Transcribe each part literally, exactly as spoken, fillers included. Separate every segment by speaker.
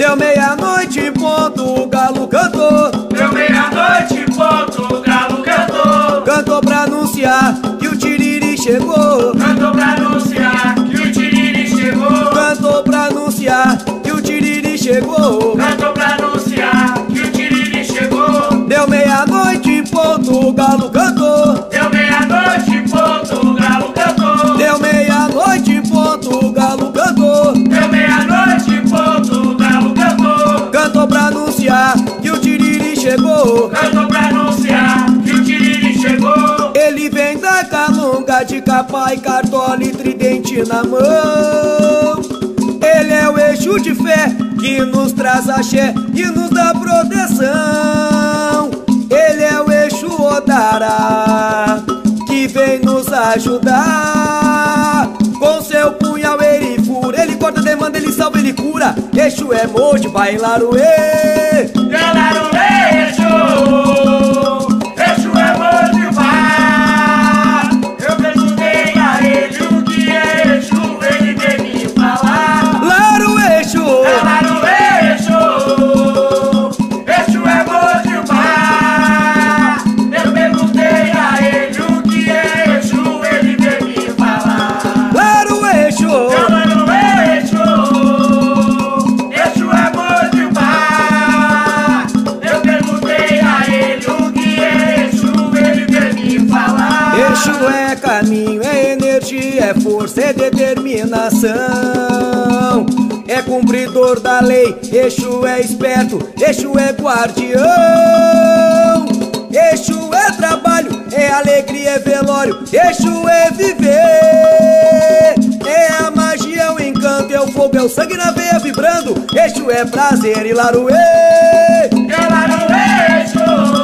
Speaker 1: Deu meia-noite em ponto, o galo cantou.
Speaker 2: Deu meia-noite em ponto, o galo cantou.
Speaker 1: Cantou pra anunciar que o Tiriri chegou.
Speaker 2: Cantou pra anunciar que o Tiriri chegou.
Speaker 1: Cantou pra anunciar que o Tiriri chegou.
Speaker 2: Cantou pra anunciar que o Tiriri chegou.
Speaker 1: Deu meia-noite em ponto, o galo cantou.
Speaker 2: Deu meia-noite em ponto, o galo cantou.
Speaker 1: Deu meia-noite em ponto, o galo cantou.
Speaker 2: Deu meia-noite em ponto, o galo cantou.
Speaker 1: Cantou pra anunciar que o Tiriri chegou.
Speaker 2: Cantou pra anunciar que o Tiriri chegou.
Speaker 1: Ele vem da Calunga de capa e cartola e tridente na mão. Ele é o Exu de fé que nos traz axé e nos dá proteção. Ele é o Exu Odará que vem nos ajudar. Com seu punhal ele fura, ele corta, demanda, ele salva, ele cura. Exu é Moji, bailaruê.
Speaker 2: Bailaruê, Exu. Exu é Moji, eu perguntei a ele o que é Exu, ele veio me falar.
Speaker 1: Laru Exu.
Speaker 2: Bailaruê, Exu. Exu é Moji, eu perguntei a ele o que é Exu, ele veio me falar.
Speaker 1: Laru Exu.
Speaker 2: Bailaruê, Exu. Exu é Moji, eu perguntei a ele o que é Exu, ele veio me falar.
Speaker 1: Exu é caminho, é energia, é força, é determinação. É cumpridor da lei, Exu é esperto, Exu é guardião. Exu é trabalho, é alegria, é velório, Exu é viver. É a magia, é o encanto, é o fogo, é o sangue na veia vibrando. Exu é prazer e laruê.
Speaker 2: Bailaruê, Exu.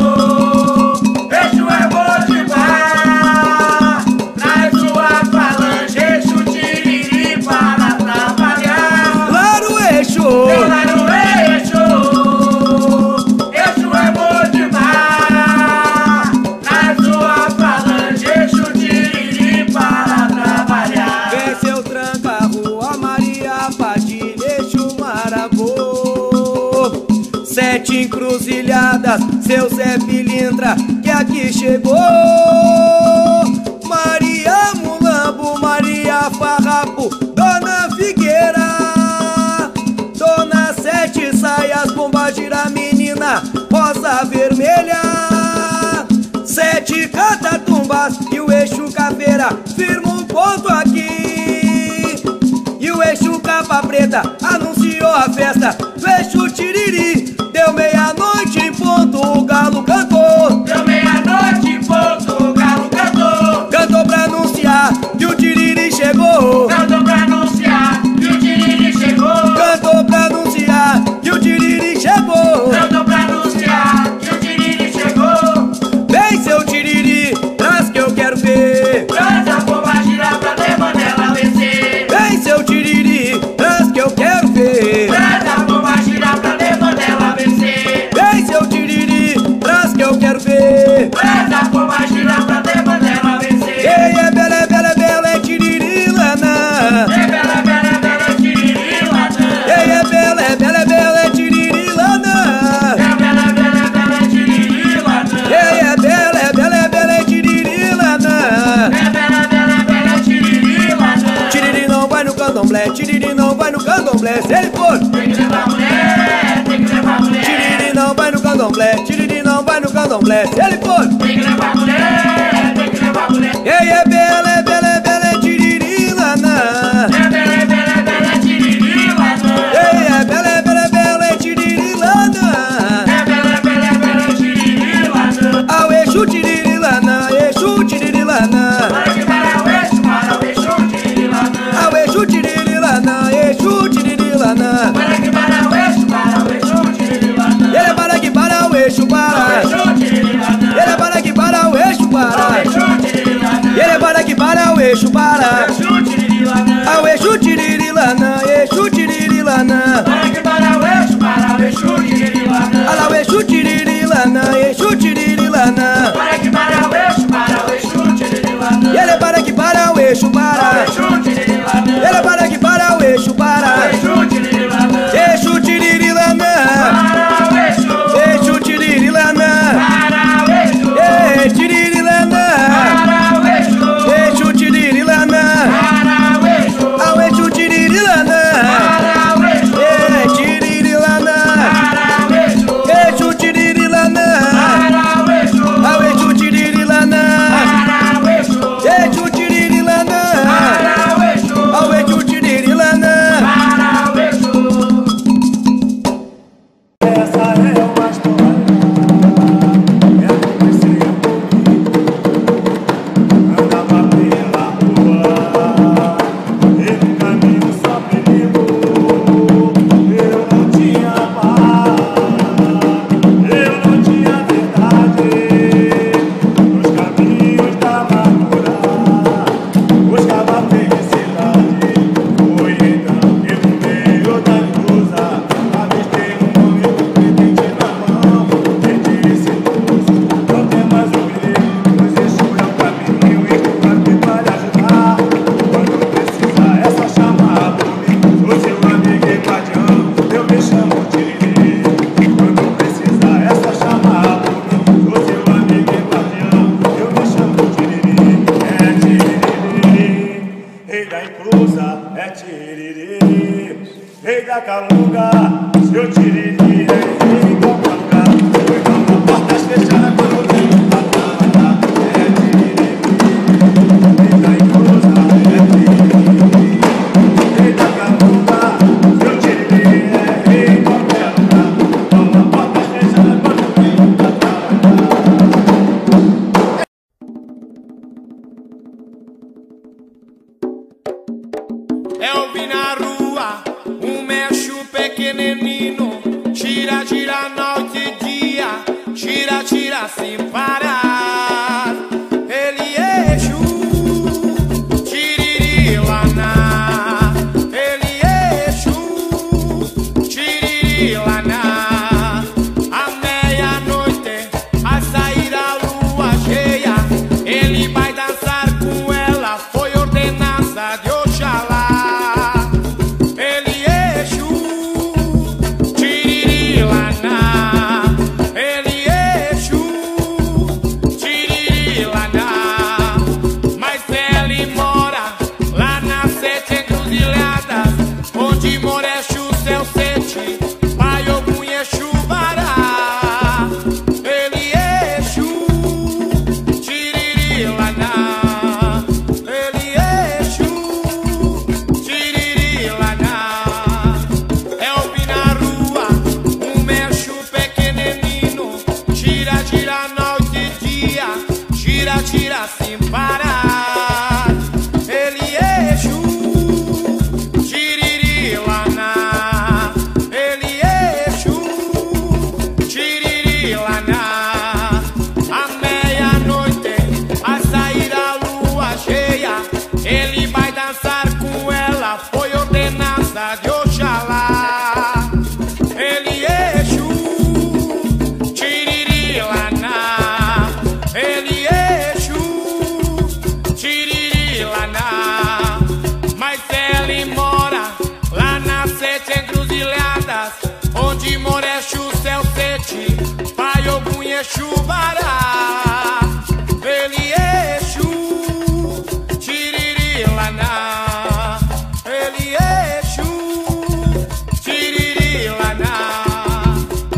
Speaker 2: Exu é Moji, traz sua falange, Exu Tiriri para trabalhar.
Speaker 1: Laru Exu.
Speaker 2: Bailaruê, Exu. Exu é Moji, traz sua falange, Exu Tiriri para trabalhar.
Speaker 1: Venceu tranca rua Maria Padilha, Exu Marabô. Sete encruzilhadas, seu Zé Pilintra que aqui chegou. Maria Mulambo, Maria Farrapo, Dona Figueira, Dona Sete Saias, Bomba Gira Menina, Rosa Vermelha. Sete catatumbas e o Exu Caveira firma um ponto aqui. E o Exu Capa Preta anunciou a festa do Exu Tiriri. Deu meia-noite em ponto, o galo cantou.
Speaker 2: Deu meia-noite em ponto, o galo cantou.
Speaker 1: Cantou pra anunciar que o Tiriri chegou.
Speaker 2: Cantou pra anunciar que o Tiriri chegou.
Speaker 1: Cantou pra anunciar que o Tiriri chegou.
Speaker 2: Cantou pra anunciar que o Tiriri chegou.
Speaker 1: Vem seu Tiriri, traz que eu quero ver.
Speaker 2: Traz a bomba girar pra Demanela vencer.
Speaker 1: Vem seu Tiriri, traz que eu quero ver.
Speaker 2: Traz a bomba girar pra Demanela vencer.
Speaker 1: Vem seu Tiriri, traz que eu quero ver.
Speaker 2: Traz a bomba girar pra Demanela vencer.
Speaker 1: Ei, é bela, é bela, é bela, é Tiririlana.
Speaker 2: É bela, bela, bela, Tiririlana.
Speaker 1: Ei, é bela, é bela, é bela, é Tiririlana.
Speaker 2: É bela, bela, bela, Tiririlana.
Speaker 1: Ei, é bela, é bela, é bela, é Tiririlana.
Speaker 2: É bela, bela, bela, Tiririlana.
Speaker 1: Tiriri não vai no candomblé, Tiriri não vai no candomblé. Se ele for,
Speaker 2: Tem que levar mulher, tem que levar mulher.
Speaker 1: Tiriri não vai no candomblé, Tiriri não vai no candomblé. Se ele for,
Speaker 2: Tem que levar mulher, tem que levar mulher.
Speaker 1: ei, é bela, é bela, é bela, é Tiririlana.
Speaker 2: É bela, é bela, é bela, Tiririlana.
Speaker 1: Ei, é bela, é bela, é bela, é Tiririlana.
Speaker 2: É bela, bela, é bela, Tiririlana.
Speaker 1: Ao Exu Tiririlana, Exu Tiririlana.
Speaker 2: Para que para o Exu, para o Exu, Tiririlana.
Speaker 1: Ao Exu Tiririlana, Exu Tiririlana.
Speaker 2: Para que para o Exu, para o Exu, Tiririlana.
Speaker 1: Ele é para que para o Exu para.
Speaker 2: Exu, Tiririlana. Eu vi na rua um mecho pequenino, tira, tira noite e dia, tira, tira sem parar. Ele é Exu, tiririlaná. Ele é Exu, tiririlaná. À meia-noite, a sair a lua cheia, ele vai dançar com ela, foi ordenança de Oxalá. Tira sem parar. Ele é Exu, tiririlaná. Ele é Exu, tiririlaná. À meia-noite, a sair a lua cheia, ele vai dançar com ela, foi ordenança de Oxalá. Ele é Exu, tiririlaná. Ele é mas ele mora lá nas sete encruzilhadas, onde mora Exu, céu sete, Pai Ogum e Exu Bará. Ele é Exu, tiririlaná. Ele é Exu, tiririlaná.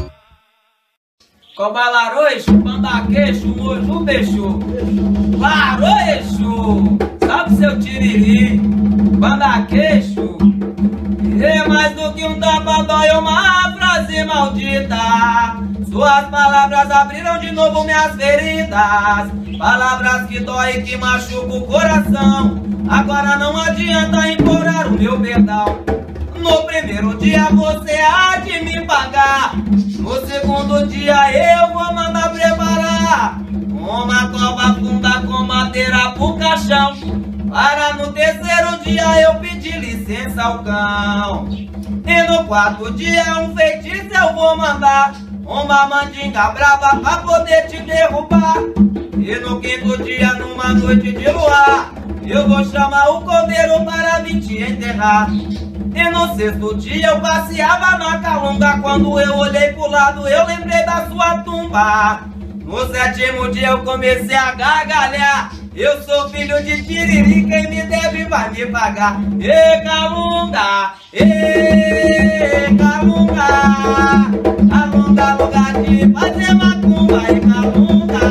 Speaker 1: Cobalarô Exu, Pandaqueixo, Moju Bexu. Larô Exu, sabe seu tiriri, Pandaqueixo. É mais do que um tapa, dói uma frase maldita. Suas palavras abriram de novo minhas feridas. Palavras que dói e que machucam o coração. Agora não adianta implorar o meu perdão. No primeiro dia você há de me pagar. No segundo dia eu vou mandar preparar uma cova funda com madeira pro caixão, para no terceiro dia eu pedir licença ao cão. E no quarto dia um feitiço eu vou mandar, uma mandinga brava pra poder te derrubar. E no quinto dia, numa noite de luar, eu vou chamar o coveiro para vir te enterrar. E no sexto dia eu passeava na calunga, quando eu olhei pro lado eu lembrei da sua tumba. No sétimo dia eu comecei a gargalhar, eu sou filho de Tiriri, quem me deve vai me pagar. Ê calunga, ê calunga, calunga, lugar de fazer macumba. E calunga,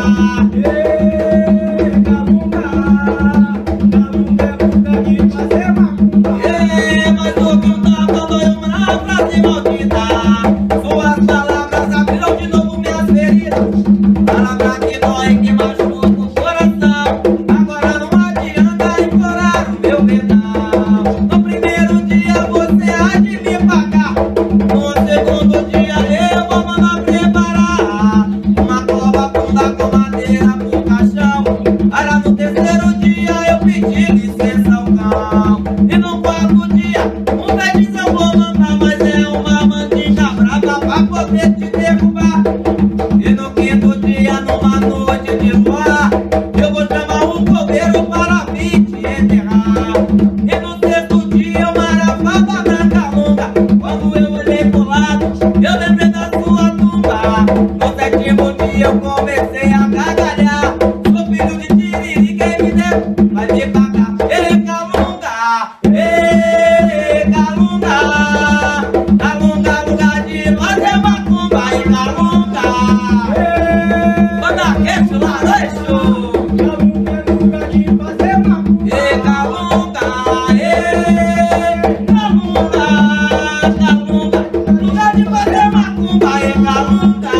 Speaker 1: ê calunga, calunga é lugar de fazer macumba. Ê, mas o que um tapa dói uma frase maldita. Suas palavras abriram de novo minhas feridas. Palavra que dói, que machuca o coração. Agora não adianta implorar o meu perdão. No primeiro Um beijinho eu vou mandar, mas é uma mandinga brava pra poder te derrubar. E no quinto dia, numa noite de luar, eu vou chamar um coveiro para vir te enterrar. E no sexto dia, uma arafada branca longa, quando eu olhei pro lado, eu lembrei da sua tumba. No sétimo dia, eu comecei a gargalhar. Sou filho de Tiriri, quem me der vai me pagar. Ei, Calunga, ei, Calunga, Calunga, lugar de fazer macumba. E Calunga, manda queixo lá, deixo. Calunga, lugar de fazer macumba. Ei, Calunga, ei, Calunga, Calunga, lugar de fazer macumba. E Calunga,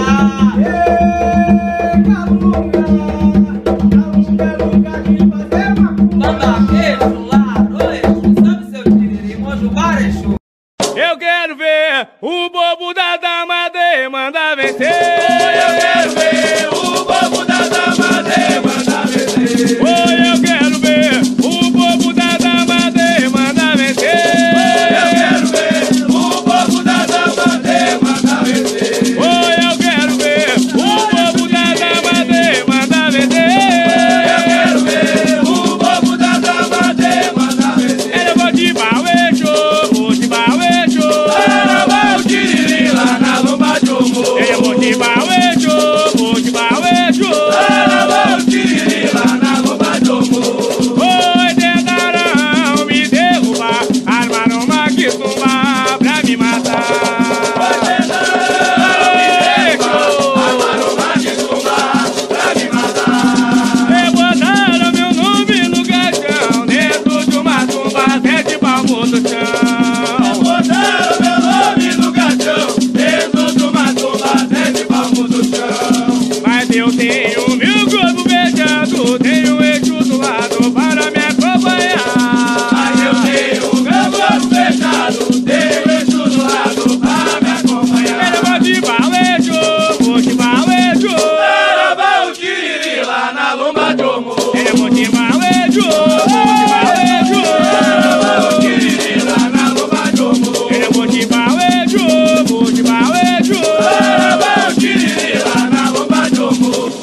Speaker 1: ei, Calunga, Calunga, lugar de fazer macumba. Manda queixo lá, deixo. Sabe seu Tiriri, mojo barecho.
Speaker 2: Eu quero ver o bobo da dama de manda vencer. Eu quero ver o bobo da dama de manda vencer. Eu quero ver o bobo da dama de manda vencer. Eu quero ver o bobo da dama de manda vencer. Eu quero ver o bobo da dama de manda vencer. Eu quero ver o bobo da dama de manda vencer. Eu vou de bauejo, vou de bauejo. Eu vou de lá na lomba de humor. Eu vou de bauejo, vou de bauejo. Eu vou de lá na lomba de humor. Oi, tentaram me derrubar, armaram uma quitumba pra me matar. Oi, tentaram me derrubar, armaram uma quitumba pra me matar. E botaram meu nome no caixão, dentro de uma tumba, sete palmos do chão. Botaram meu nome no caixão, dentro de uma tumba, sete palmos do chão. Mas eu tenho meu corpo beijando, tenho eixo do lado para me acompanhar. Mas eu tenho meu corpo beijado, tenho eixo do lado para me acompanhar. Eu vou de bauejo, vou de bauejo. Era bom Tiriri lá na lomba de humor. Eu vou de bauejo, vou de bauejo. Era bom Tiriri lá na lomba de humor. Eu vou de bauejo, vou de bauejo. Era bom Tiriri lá na lomba de humor.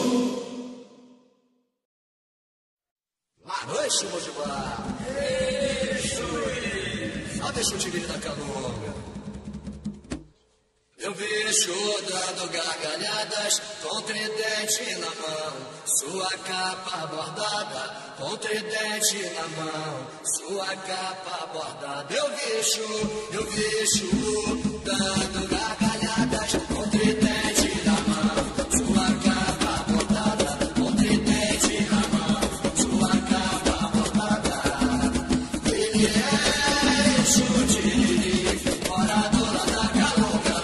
Speaker 3: Lá noite, Mojibá. Só deixa o Tiriri da Calunga. Eu vejo dando gargalhadas, com tridente na mão, sua capa bordada, com tridente na mão, sua capa bordada. Eu vejo, eu vejo dando gargalhadas, com tridente na mão, sua capa bordada, com tridente na mão, sua capa bordada. Ele é o Tiriri, morador lá da Calunga.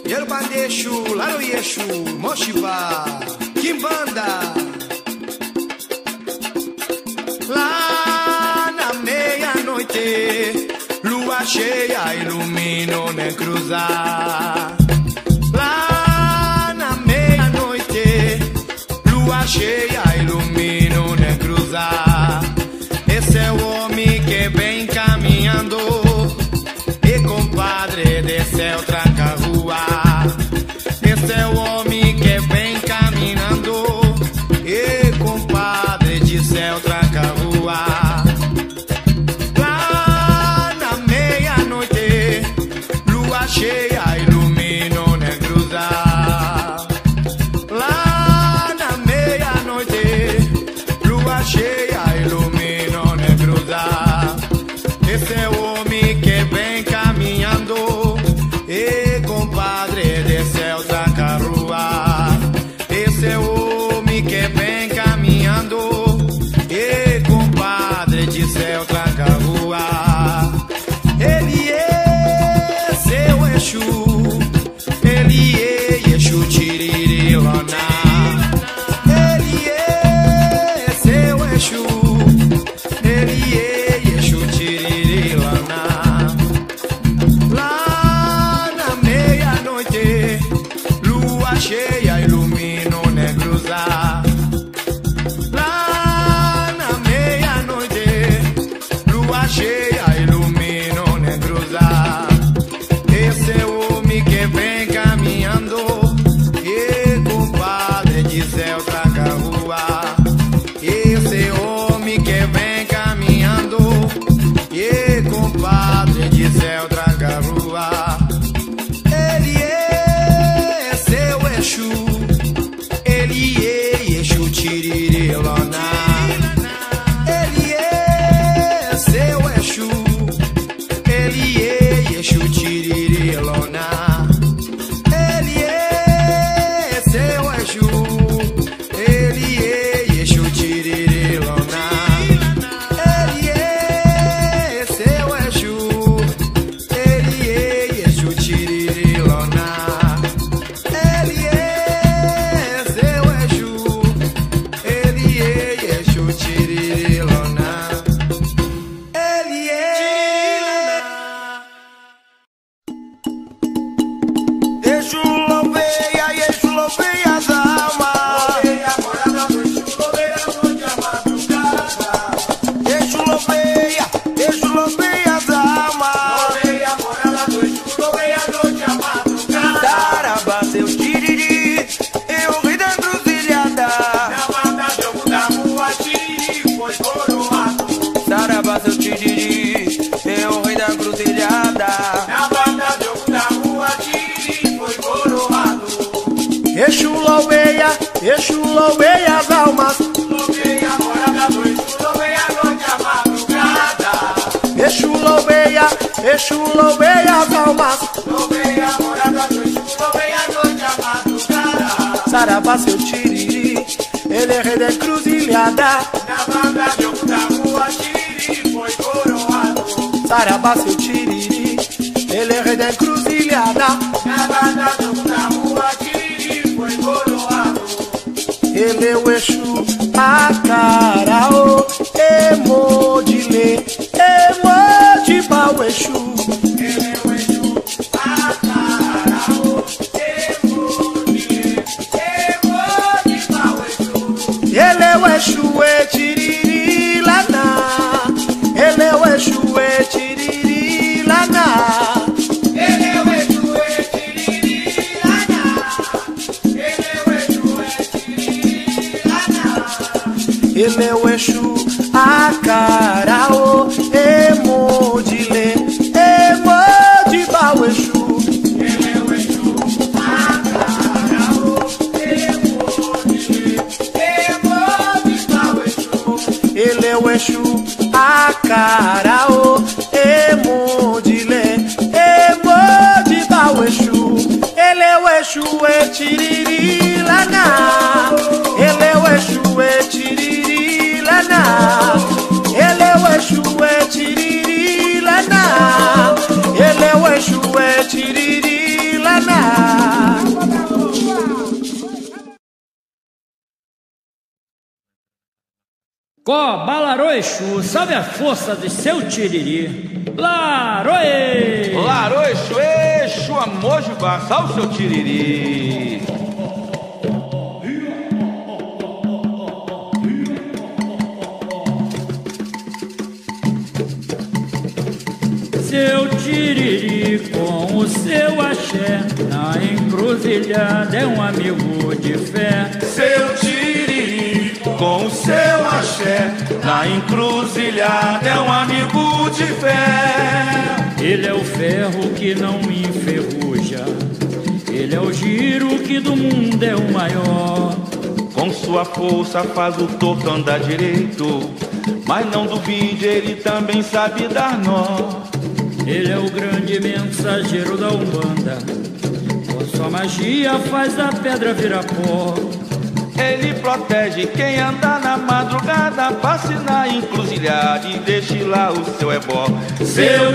Speaker 1: Yerubandexu, Laroyexu, Mochivá, Quimbanda. Lá na meia-noite, lua cheia ilumina o Necruzar. Lá na meia-noite, lua cheia ilumina o Necruzar. Esse é o homem que vem caminhando, e compadre desce o tranca-rua. Esse é o homem que vem caminhando, e compadre desce o tranca-rua. Lá na meia-noite, lua cheia ilumina o Necruzar. Lá na meia-noite, lua cheia ilumina o Necruzar. Esse é o homem que vem caminhando, e compadre desceu da carrua. Esse é o homem que vem caminhando, e compadre desceu da carrua. Ele é seu Exu, ele é Exu Tiririlona. Ele é seu Exu, ele é Exu Tiririlona. Lá na meia-noite, lua cheia ilumina o Necruzar. Lá na meia-noite, lua cheia ilumina o Necruzar. Esse é o homem que vem caminhando, e compadre desce o tranca-rua. Esse é o homem que vem caminhando, e compadre desce o tranca-rua. Ele é seu Exu, ele é Exu Tiririlona. Ele é seu Exu, ele é Exu Tiririlona. Ele é seu Exu, ele é Exu Tiririlona. Ele é seu Exu, ele é Exu Tiririlona. Ele é seu Exu, ele é Exu Tiririlona. Ele é Exu louveia, Exu louveia as almas. Exu louveia, Exu louveia as almas. Sarabá, seu tiriri, eu ri da encruzilhada. Sarabá, seu tiriri, eu ri da encruzilhada. Exu louveia, Exu louveia as almas. Exu louveia, Exu louveia as almas. Sarabá, seu tiriri, ele é rei da encruzilhada. Sarabá, seu tiriri, ele é rei da encruzilhada. Ele é o Exu Acaraô, Emodile, Emodiba o Exu. Ele é o Exu Acaraô, Emodile, Emodiba o Exu. Ele é o Exu Etiririlana. Ele é o Exu Etiririlana. Ele é o Exu Etiririlana. Ele é o Exu Etiririlana. Ele é o Exu Acaraô, Emodile, Emodiba o Exu. Ele é o Exu Acaraô, Emodile, Emodiba o Exu. Ele é o Exu Acaraô, Emodile, Emodiba o Exu. Ele é o Exu Etiririlana. Ele é o Exu Etiririlana. Ele é o Exu Etiririlana.
Speaker 4: Có, balarô Exu, salve a força de seu tiriri. Laroê!
Speaker 5: Larô Exu, Exu, amor de bar, salve seu tiriri.
Speaker 4: Seu tiriri com o seu axé, na encruzilhada é um amigo de fé.
Speaker 6: Seu tiriri com o seu axé, na encruzilhada é um amigo de fé.
Speaker 4: Ele é o ferro que não enferruja, ele é o giro que do mundo é o maior.
Speaker 5: Com sua força faz o torto andar direito, mas não duvide, ele também sabe dar nó.
Speaker 4: Ele é o grande mensageiro da Umbanda, com sua magia faz a pedra virar pó.
Speaker 5: Ele protege quem anda na madrugada, passe na encruzilhada e deixe lá o seu ebó.
Speaker 6: Seu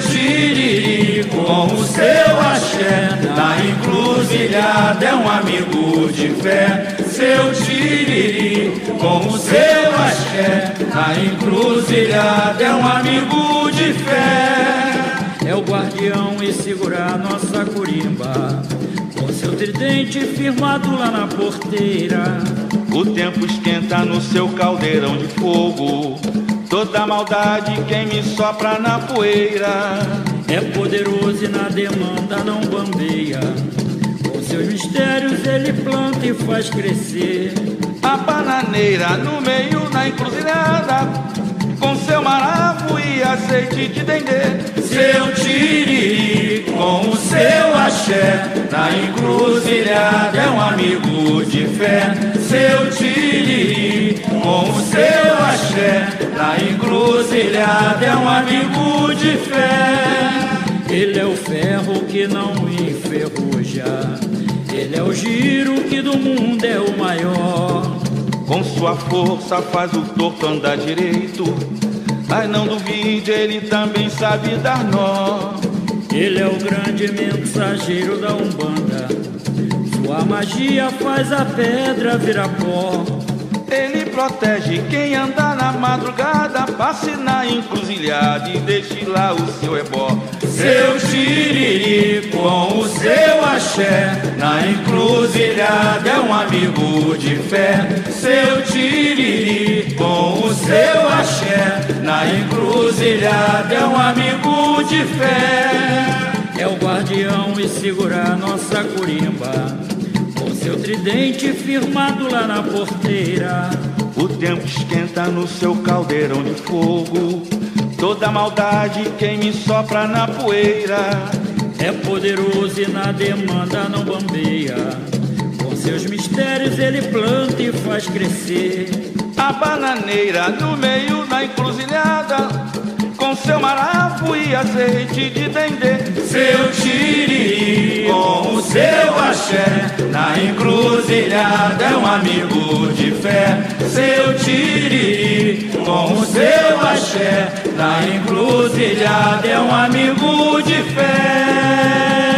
Speaker 6: tiriri com o seu axé, na encruzilhada é um amigo de fé. Seu tiriri com o seu axé, na encruzilhada é um amigo de fé.
Speaker 4: É o guardião e segura a nossa corimba, com seu tridente firmado lá na porteira.
Speaker 5: O tempo esquenta no seu caldeirão de fogo, toda maldade quem me sopra na poeira.
Speaker 4: É poderoso e na demanda não bambeia, com seus mistérios ele planta e faz crescer.
Speaker 5: A bananeira no meio da encruzilhada, com seu maravo e azeite de dendê.
Speaker 6: Seu tiriri com o seu axé, na encruzilhada é um amigo de fé. Seu tiriri com o seu axé, na encruzilhada é um amigo de fé.
Speaker 4: Ele é o ferro que não enferruja, ele é o giro que do mundo é o maior.
Speaker 5: Com sua força faz o torto andar direito, mas não duvide, ele também sabe dar nó.
Speaker 4: Ele é o grande mensageiro da Umbanda, sua magia faz a pedra virar pó.
Speaker 5: Ele protege quem anda na madrugada, passe na encruzilhada e deixe lá o seu ebó.
Speaker 6: Seu tiriri com o seu axé, na encruzilhada é um amigo de fé. Seu tiriri com o seu axé, na encruzilhada é um amigo de fé.
Speaker 4: É o guardião e segura a nossa corimba, com seu tridente firmado lá na porteira.
Speaker 5: O tempo esquenta no seu caldeirão de fogo, toda maldade quem me sopra na poeira.
Speaker 4: É poderoso e na demanda não bambeia, com seus mistérios ele planta e faz crescer.
Speaker 5: A bananeira no meio da encruzilhada, com seu marafo e azeite de dendê.
Speaker 6: Seu tiriri com o seu axé, na encruzilhada é um amigo de fé. Seu tiriri com o seu axé, na encruzilhada é um amigo de fé.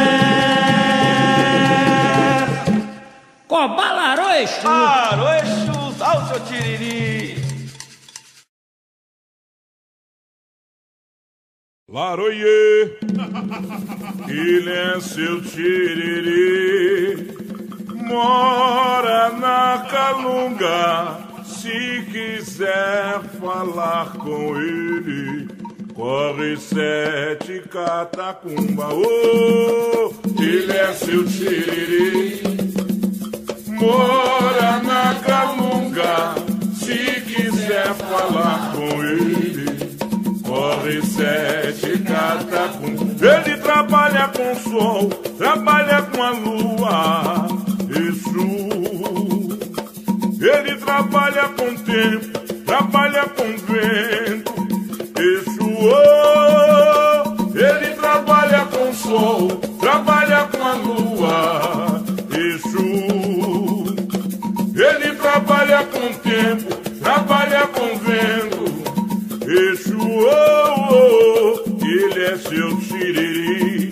Speaker 4: Cobalarô Exu!
Speaker 5: Larô Exu, salve seu tiriri.
Speaker 7: Laroie, ele é seu tiriri, mora na Calunga. Se quiser falar com ele, corre sete catacumba. Oh, ele é seu tiriri, mora na Calunga. Se quiser falar com ele, corre sete catacumba. Ele trabalha com o sol, trabalha com a lua. Exu. Ele trabalha com o tempo, trabalha com o vento. Exu. Oh, ele trabalha com o sol, trabalha com a lua. Exu. Ele trabalha com o tempo, trabalha com o vento. Exu, oh, oh, ele é seu tiriri,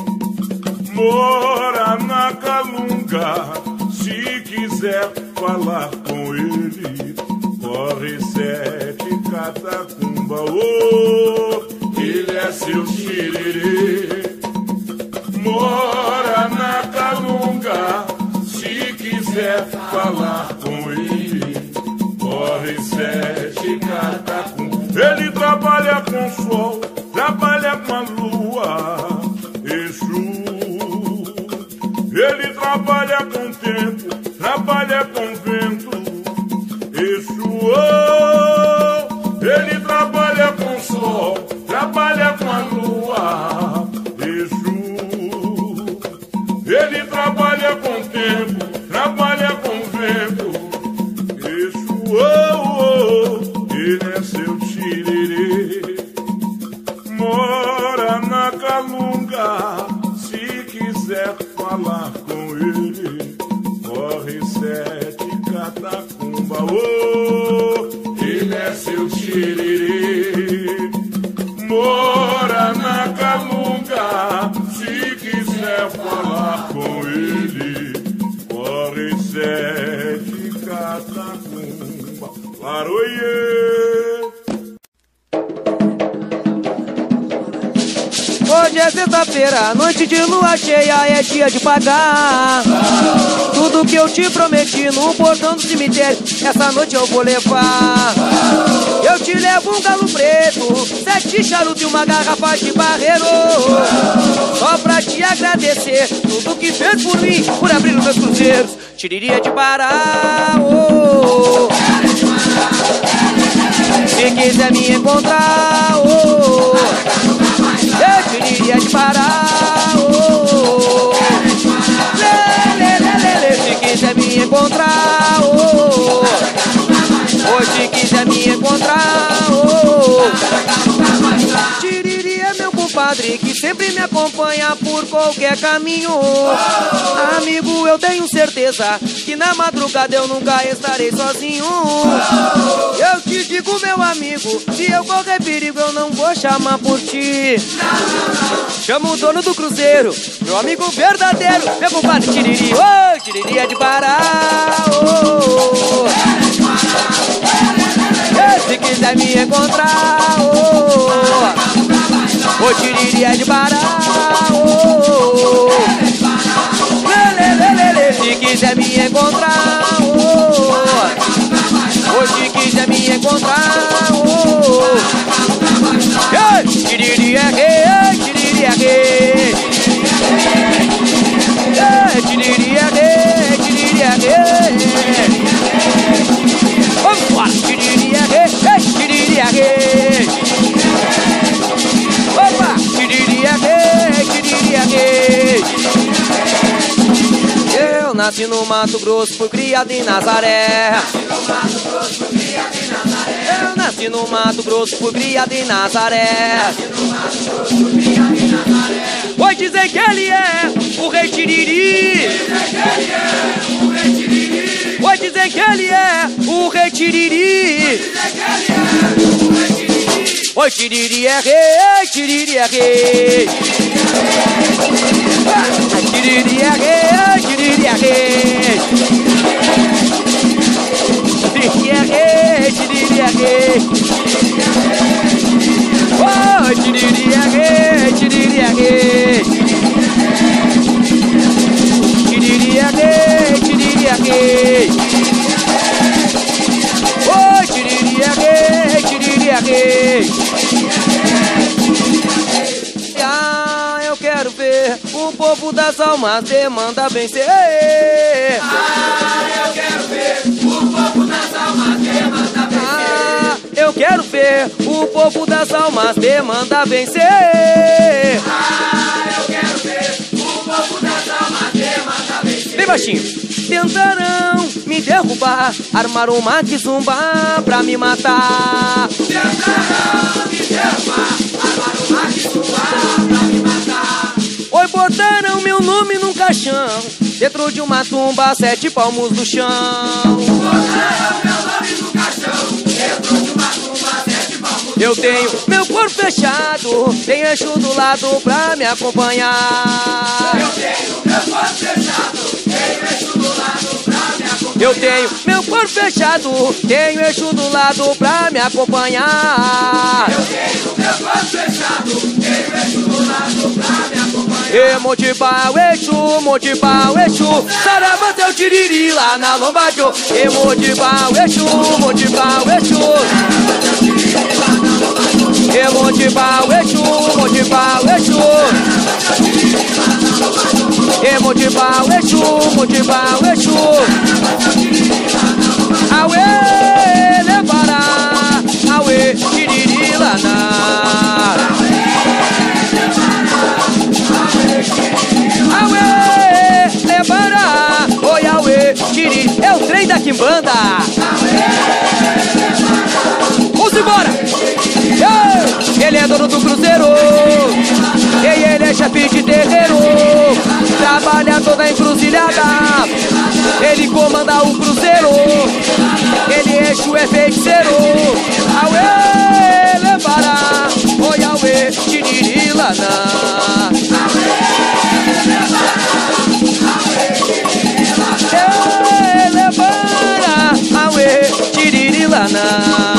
Speaker 7: mora na Calunga. Se quiser falar com ele, corre sete catacumba, oh, ele é seu xiriri. Mora na Calunga, se quiser falar com ele, corre sete catacumba. Ele trabalha com o sol, trabalha com a lua, Exu. Ele trabalha com o tempo, trabalha com o vento, Exu. Oh, ele trabalha com o sol, trabalha com a lua, Exu. Ele trabalha com o tempo, trabalha com o vento, Exu. Oh, oh, ele é seu xiriri. Mora na Calunga, se quiser falar com ele, corre sete catacumba, oh, ele é seu xiriri. Mora na Calunga, se quiser falar com ele, corre sete catacumba. Laroie.
Speaker 1: Hoje é sexta-feira, noite de lua cheia, é dia de pagar tudo que eu te prometi no portão do cemitério, essa noite eu vou levar. Eu te levo um galo preto, sete charutos e uma garrafa de barreiro, só pra te agradecer tudo que fez por mim, por abrir os meus cruzeiros. Tiriria de Pará, oh, se quiser me encontrar, oh, eu tiriria de Pará, oh, lê, lê, lê, lê, lê, se quiser me encontrar, oh, oh, se quiser me encontrar, oh, tiriria meu compadre que sempre me acompanha por qualquer caminho. Amigo, eu tenho certeza que na madrugada eu nunca estarei sozinho. Eu te digo, meu amigo, se eu correr perigo eu não vou chamar por ti. Chama o dono do cruzeiro, meu amigo verdadeiro, meu compadre Tiriri, oh, Tiriri é de Pará, oh, se quiser me encontrar, oh, oh, Tiriri é de Pará, oh, lê, lê, lê, lê, se quiser me encontrar, oh, oh, se quiser me encontrar, oh, Tiriri é rei, Tiriri é rei, Tiriri é rei, Tiriri é rei, vamos embora, Tiriri é rei, Tiriri é rei, opa, Tiriri é rei, Tiriri é rei. Eu nasci no Mato Grosso, fui criado em Nazaré. Eu nasci no Mato Grosso, fui criado em Nazaré. Oi, dizem que ele é o rei Tiriri. Oi, dizem que ele é o rei Tiriri. Oi, Tiriri é rei, Tiriri é rei. Tiriri é rei, Tiriri é rei. Tiriri é rei, Tiriri é rei. Oh, Tiriri é rei, Tiriri é rei. Tiriri é rei, Tiriri é rei. Oh, Tiriri é rei, Tiriri é rei. Ah, eu quero ver o povo das almas demanda vencer. Ah, eu quero ver o povo das almas demanda vencer. Ah, eu quero ver o povo das almas demanda vencer. Ah, eu quero ver o povo das almas demanda vencer. Bem baixinho. Tentarão me derrubar, armaram uma kizumba pra me matar. Tentarão me derrubar, armaram uma kizumba pra me matar. Oi, botaram meu nome num caixão, dentro de uma tumba, sete palmos no chão. Botaram meu nome num caixão, dentro de uma tumba, sete palmos no chão. Eu tenho meu corpo fechado, tenho Exu do lado pra me acompanhar. Eu tenho meu corpo fechado, tenho Exu do lado pra me acompanhar. Eu tenho meu corpo fechado, tenho Exu do lado pra me acompanhar.
Speaker 3: Eu tenho meu corpo fechado, tenho Exu do lado pra me acompanhar.
Speaker 1: E motivar o Exu, motivar o Exu, saravá seu tiriri lá na Lombadio. E motivar o Exu, motivar o Exu, e motivar o Exu, motivar o Exu, e motivar o Exu, motivar o Exu. Aue, levará, aue, tiriri lá na. Aue, levará, oi, aue, tiriri. É o trem da Quimbanda. Vamos embora. Ele é dono do cruzeiro, e ele é chefe de terreiro, trabalha toda a encruzilhada, ele comanda o cruzeiro, ele é Exu, é feiticeiro. Aue, levará, oi, aue, tiriri lá na. Aue, levará, aue, tiriri lá na.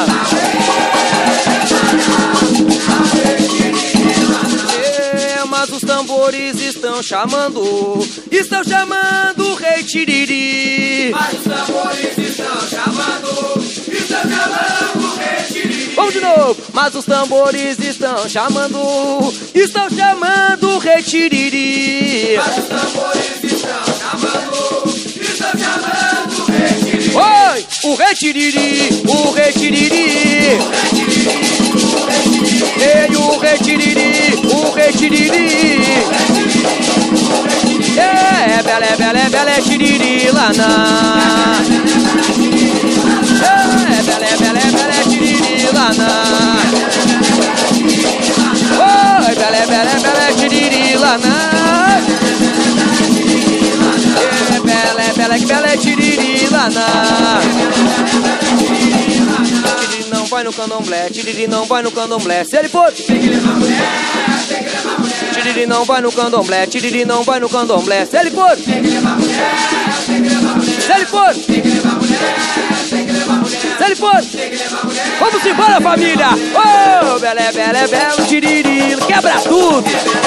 Speaker 1: Os tambores estão chamando, estão chamando o Rei Tiriri.
Speaker 3: Mas os tambores estão chamando, estão chamando o Rei Tiriri.
Speaker 1: Vamos de novo. Mas os tambores estão chamando, estão chamando o Rei Tiriri.
Speaker 3: Mas os tambores estão chamando, estão chamando o Rei Tiriri.
Speaker 1: Oi, o Rei Tiriri, o Rei Tiriri. Ei, o Rei Tiriri, o Rei Tiriri. É, belé, belé, belé, tiriri lá na. É, belé, belé, belé, tiriri lá na. Oi, belé, belé, belé, tiriri lá na. É, belé, belé, belé, tiriri lá na. Tiriri não vai no candomblé, tiriri não vai no candomblé. Se ele for,
Speaker 3: tem que levar mulher, tem que levar mulher.
Speaker 1: tiriri não vai no candomblé, tiriri não vai no candomblé. Se ele for,
Speaker 3: tem que levar mulher, tem que levar mulher.
Speaker 1: se ele for,
Speaker 3: tem que levar mulher, tem que levar mulher.
Speaker 1: se ele for,
Speaker 3: tem que levar mulher.
Speaker 1: vamos embora, família! Ô, oh, belé, belé, belo tiriri, quebra tudo!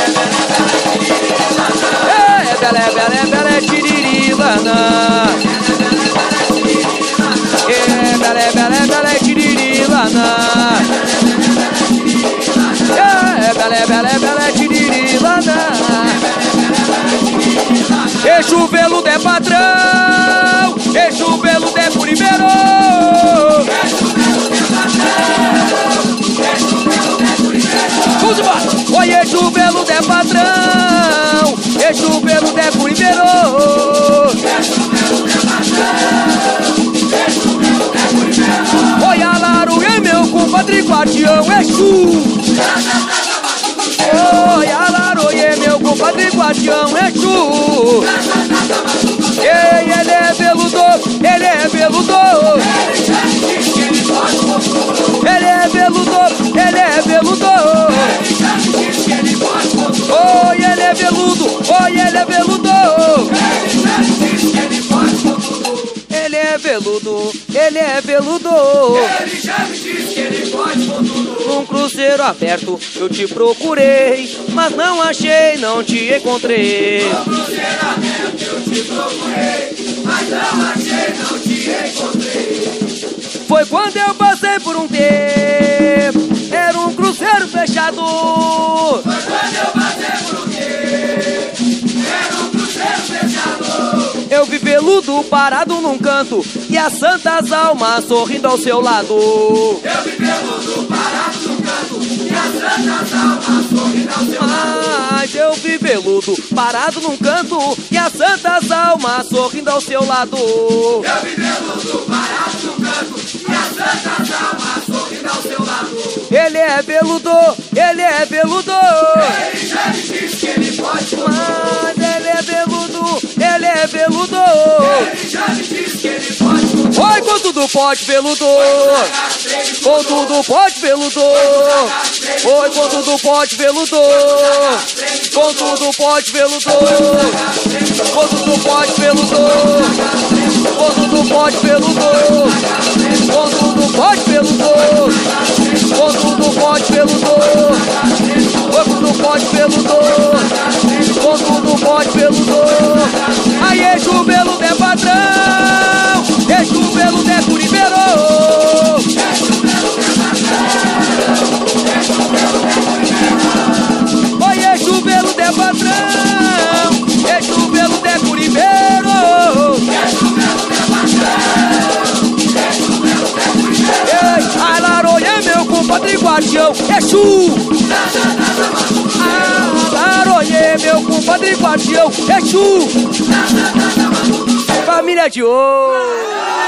Speaker 1: É, belé, belé, belé, tiriri, lana. É, belé, belé, belé, tiriri, lana. É, belé, belé, belé, tiriri, lana. Exu veludo é patrão, Exu veludo é primeiro. Vamos embora! Oi, Exu veludo é patrão, Exu veludo é primeiro. Oi, Alaro é meu compadre guardião Exu. Oi, Alaro é meu compadre guardião Exu. Ei, ele é veludo, ele é veludo. Ele é veludo, ele é veludo. Oi, ele é veludo, oi, ele é veludo. Ele é veludo, ele é veludo.
Speaker 3: Ele já me disse que ele pode com tudo.
Speaker 1: Num cruzeiro aberto eu te procurei, mas não achei, não te encontrei.
Speaker 3: No cruzeiro aberto eu te procurei, mas não achei, não te encontrei.
Speaker 1: Foi quando eu passei por um tempo, era um cruzeiro fechado.
Speaker 3: Foi quando eu passei por um tempo, era um cruzeiro fechado.
Speaker 1: Eu vi veludo parado num canto e as santas almas sorrindo ao seu lado.
Speaker 3: Eu vi veludo parado num canto e as santas almas sorrindo ao seu lado.
Speaker 1: Mas eu vi veludo parado num canto e as santas almas sorrindo ao seu lado.
Speaker 3: Eu vi veludo parado num canto e as santas almas sorrindo ao seu lado.
Speaker 1: Ele é veludo, ele é veludo.
Speaker 3: Ele já me disse que ele pode com
Speaker 1: Mas ele é veludo, ele é veludo.
Speaker 3: Ele já me disse que ele pode com tudo.
Speaker 1: Oi, com tudo pode, veludo. Com tudo pode, veludo. Oi, com tudo pode, veludo. Com tudo pode, veludo. Com tudo pode, veludo. Quando não pode pelo dor, quando não pode pelo dor, quando não pode pelo dor, quando não pode pelo dor, quando não pode pelo dor. Aí é jubelo de padrão, é jubelo de curibeiro. Oi, é jubelo de padrão, é jubelo de curibeiro. Ei, a laronha é meu compadre guardião, Exu. A laronha é meu compadre guardião, Exu. Família de ouro.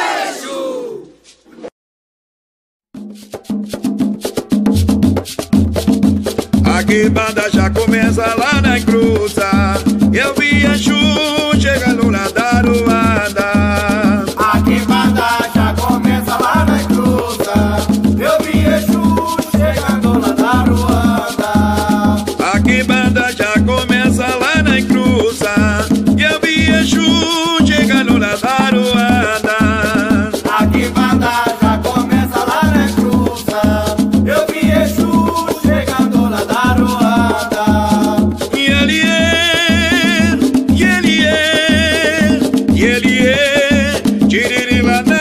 Speaker 8: Aqui banda já começa lá na encruza. Eu vi Exu chegando lá da Aruanda.
Speaker 2: Aqui banda já começa lá na encruza. Eu vi Exu chegando lá da Aruanda.
Speaker 8: Aqui banda já começa lá na encruza. Eu vi Exu chegando lá da Aruanda.
Speaker 2: Aqui banda já começa lá na encruza. Eu vi Exu chegando lá da Aruanda.
Speaker 8: E ele é, e ele é, e ele é Tiririlaná.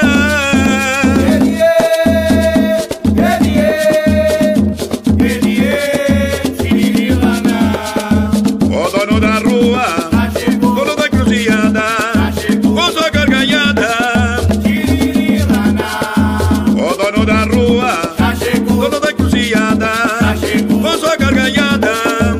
Speaker 2: Ele é, ele é, ele é Tiririlaná.
Speaker 8: O dono da rua, dono da cruzilhada, com sua gargalhada. O dono da rua, dono da cruzilhada, com sua gargalhada.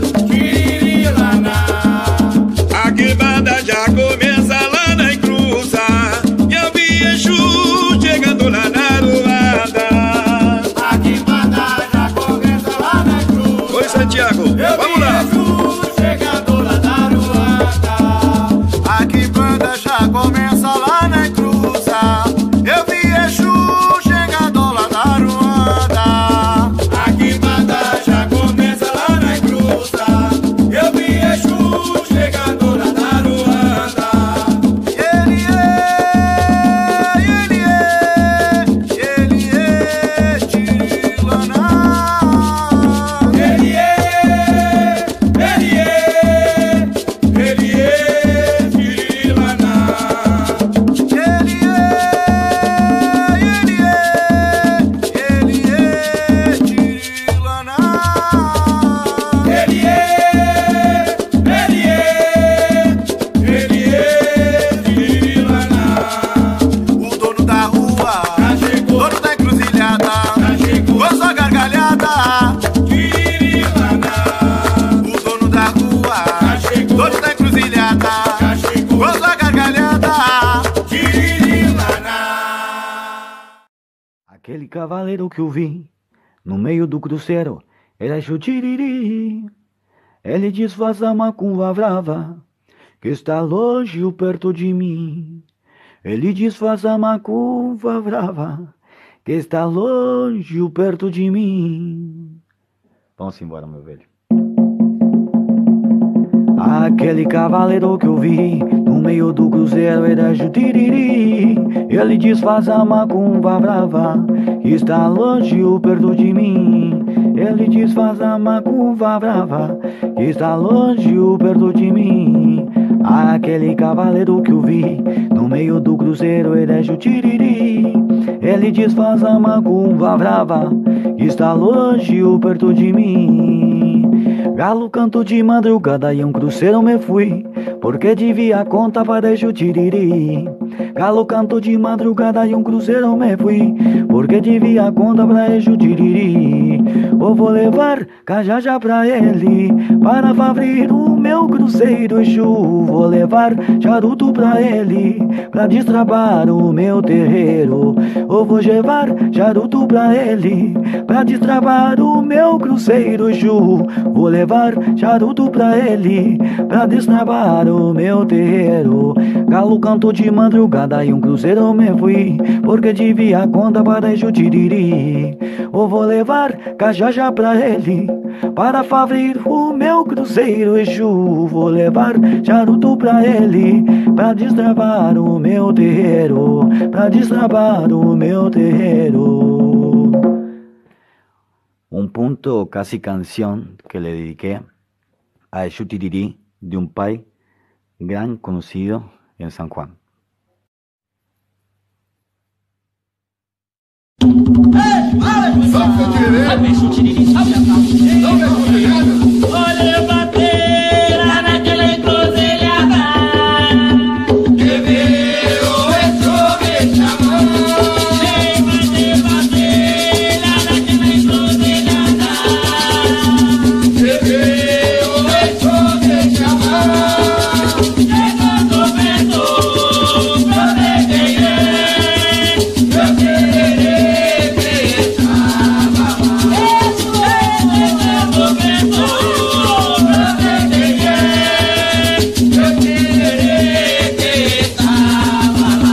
Speaker 8: Aqui banda já começa lá na encruza. Eu vi Exu chegando lá na Aruanda.
Speaker 2: Aqui banda já começa lá na encruza.
Speaker 8: Oi, Santiago, vamos lá.
Speaker 2: Chegando lá da Aruanda.
Speaker 9: Aqui banda já começa lá na encruza. Eu vi Exu chegando lá da Aruanda.
Speaker 2: Aqui banda já começa lá na encruza. Eu vi Exu chegando lá da Aruanda.
Speaker 9: Ele é, ele é, ele é Tirilaná.
Speaker 2: Ele é, ele é, ele é Tiririlaná.
Speaker 9: Ele é, ele é, ele é Tirilaná.
Speaker 2: Ele é, ele é, ele é Tiririlaná.
Speaker 9: O dono da rua, dono da encruzilhada, com sua gargalhada.
Speaker 2: Tiririlaná.
Speaker 9: O dono da rua, dono da encruzilhada, com sua gargalhada.
Speaker 2: Tiririlaná.
Speaker 4: Aquele cavaleiro que eu vi no meio do cruzeiro era Exu Tiriri. Ele desfaz a macumba brava que está longe ou perto de mim. Ele desfaz a macumba brava que está longe ou perto de mim. Vamos embora, meu velho. Aquele cavaleiro que eu vi no meio do cruzeiro era Exu Tiriri. Ele desfaz a macumba brava que está longe ou perto de mim. Ele desfaz a macumba brava que está longe ou perto de mim. Aquele cavaleiro que eu vi no meio do cruzeiro era Exu Tiriri. Ele desfaz a macumba brava que está longe ou perto de mim. Galo canto de madrugada e um cruzeiro me fui, porque devia conta para Exu Tiriri. Galo canto de madrugada e um cruzeiro me fui, porque devia conta para Exu Tiriri. Eu vou levar cajajá pra ele, para abrir o meu cruzeiro Exu. Vou levar charuto pra ele, pra destravar o meu terreiro. Eu vou levar charuto pra ele, pra destravar o meu cruzeiro Exu. Vou levar charuto pra ele, pra destravar o meu terreiro. Galo canto de madrugada e um cruzeiro me fui, porque devia conta para Exu Tiriri. Eu vou levar cajajá viajar pra ele, para fazer o meu cruzeiro. Exu, vou levar charuto pra ele, pra destravar o meu terreiro, pra destravar o meu terreiro. Un punto casi canción que le dediqué a Exu Tiriri, de un pai gran conocido en San Juan.
Speaker 10: Olha, bateira naquela encruzilhada, que veio o Exu me chamou. Vem bater, bateira naquela encruzilhada, que veio o Exu me chamou. Chegando perto pra ver quem é, eu querer que estava lá. Chegando perto pra ver quem é, eu querer que estava lá.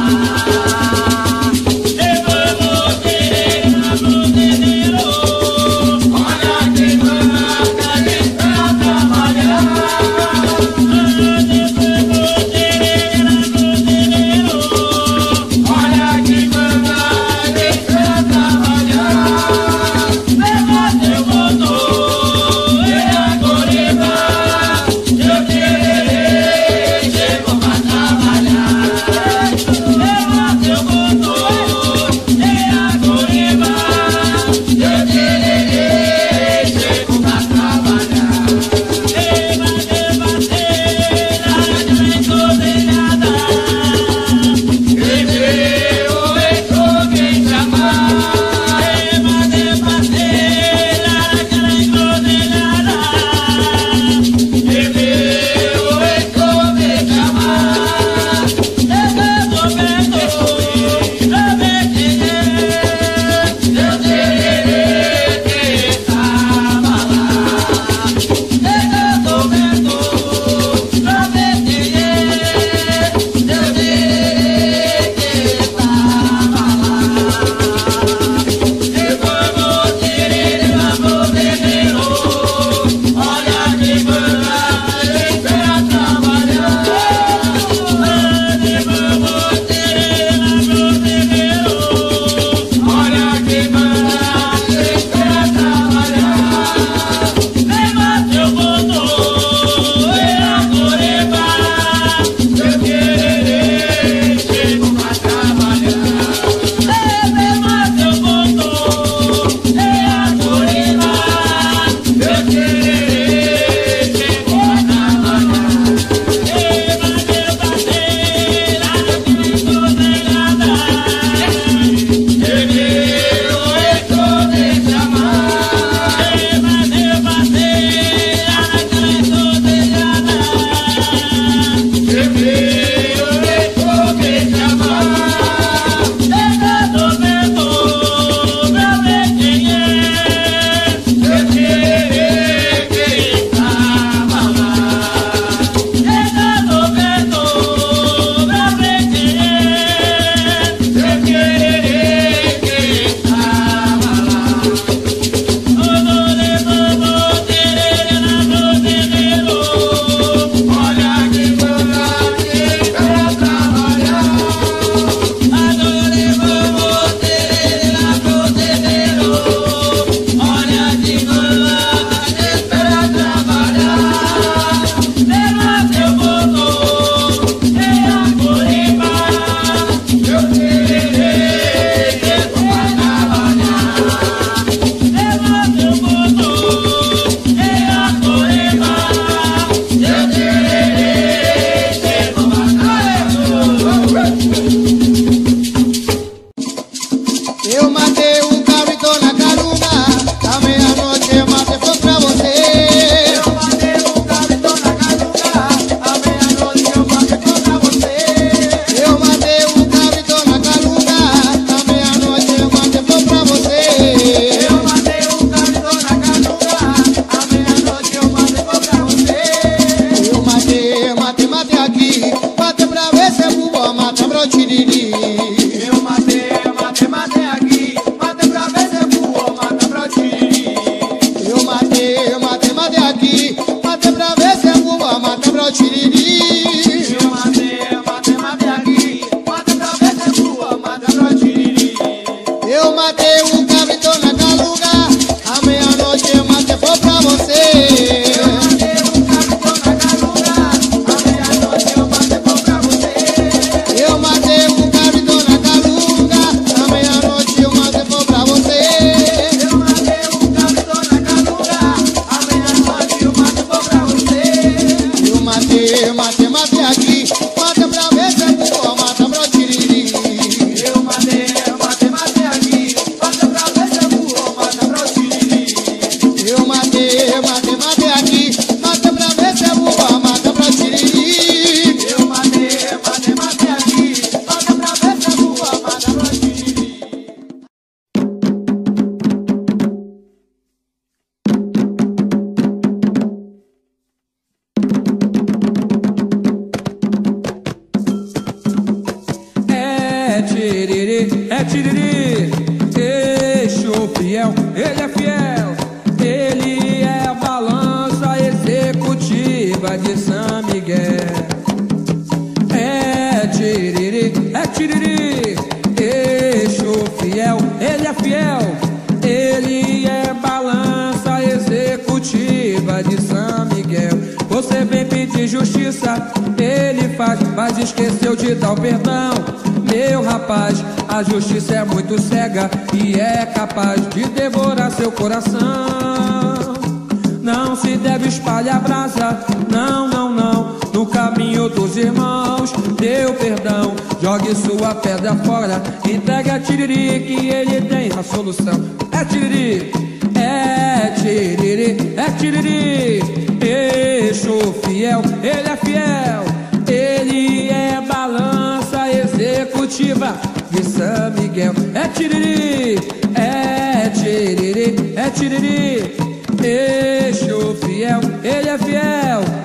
Speaker 10: E vamos querer na Cruzeiro, olha quem manda de pra trabalhar. Depois vou querer na Cruzeiro, olha quem manda de pra trabalhar. Leva seu motor e a coreba, eu querer chego pra trabalhar. Leva seu motor e a coreba, eu querer chego pra trabalhar. Eba, eba, cera, já encruzilhada, que veio o Exu me chamar. Eba, eba, cera, já encruzilhada, que veio o Exu me chamar. Chegando perto pra ver quem é, eu querer que estava lá. Chegando perto pra ver quem é, eu querer que estava lá. E vamos querer na Cruzeiro, olha que manda pra trabalhar. E vamos querer na Cruzeiro, olha que manda pra trabalhar. Leva seu motor e a coreba, eu querer chego pra trabalhar. Leva seu motor e a coreba, eu querer chego pra trabalhar. Eba, eba, cera, encruzilhada, que veio o Exu me chamar. Eba, eba, cera, encruzilhada, que veio o Exu me chamar. Chegando perto pra ver quem é, eu querer que estava lá. Chegando perto pra ver quem é, eu querer que estava lá. Olha vamos querer na Cruzeiro, olha que manda quem pra trabalhar. Agora vamos querer na Cruzeiro, olha que manda quem pra trabalhar. Leva seu motor e a coreba, eu querer chego pra trabalhar. Leva seu motor e a coreba, eu querer chego pra trabalhar.
Speaker 9: Eu matei um carro e tô na caruna, à meia-noite eu matei foi pra você. Eu matei um carro e tô na caruna, à meia-noite eu matei foi pra você. Eu matei um carro e tô na caruna, à meia-noite eu matei foi pra você. Eu matei um carro e tô na caruna, à meia-noite eu matei foi pra você. Eu matei, matei, matei aqui, matei pra ver se é boa, matei pra o tiriri. Eu matei, matei, matei aqui, matei pra ver se é boa, matei pra o tiriri. matei, matei, matei aqui. Mata pra ver se é boa, mata pra tiriri. Eu matei, matei, matei aqui. Mata pra ver se é boa, mata pra tiriri. Eu matei, matei, matei aqui. Mata pra ver se é boa, mata pra tiriri. Eu matei, matei, matei aqui. Mata pra ver se é boa, mata pra tiriri.
Speaker 11: É tiriri, é tiriri, Exu fiel, ele é fiel, ele é a balança executiva de São Miguel. É tiriri, é tiriri, Exu fiel, ele é fiel, ele é a balança executiva de São Miguel. Você vem pedir justiça, ele faz, mas esqueceu de dar o perdão. Meu rapaz, a justiça é muito cega e é capaz de devorar seu coração. Não se deve espalhar brasa, não, não, não, no caminho dos irmãos. Deu perdão, jogue sua pedra fora, entregue a tiriri que ele tem a solução. É tiriri, é tiriri, é tiriri, Exu fiel, ele é fiel, ele é balança executiva de São Miguel. É tiriri, é tiriri, é tiriri, Exu fiel, ele é fiel,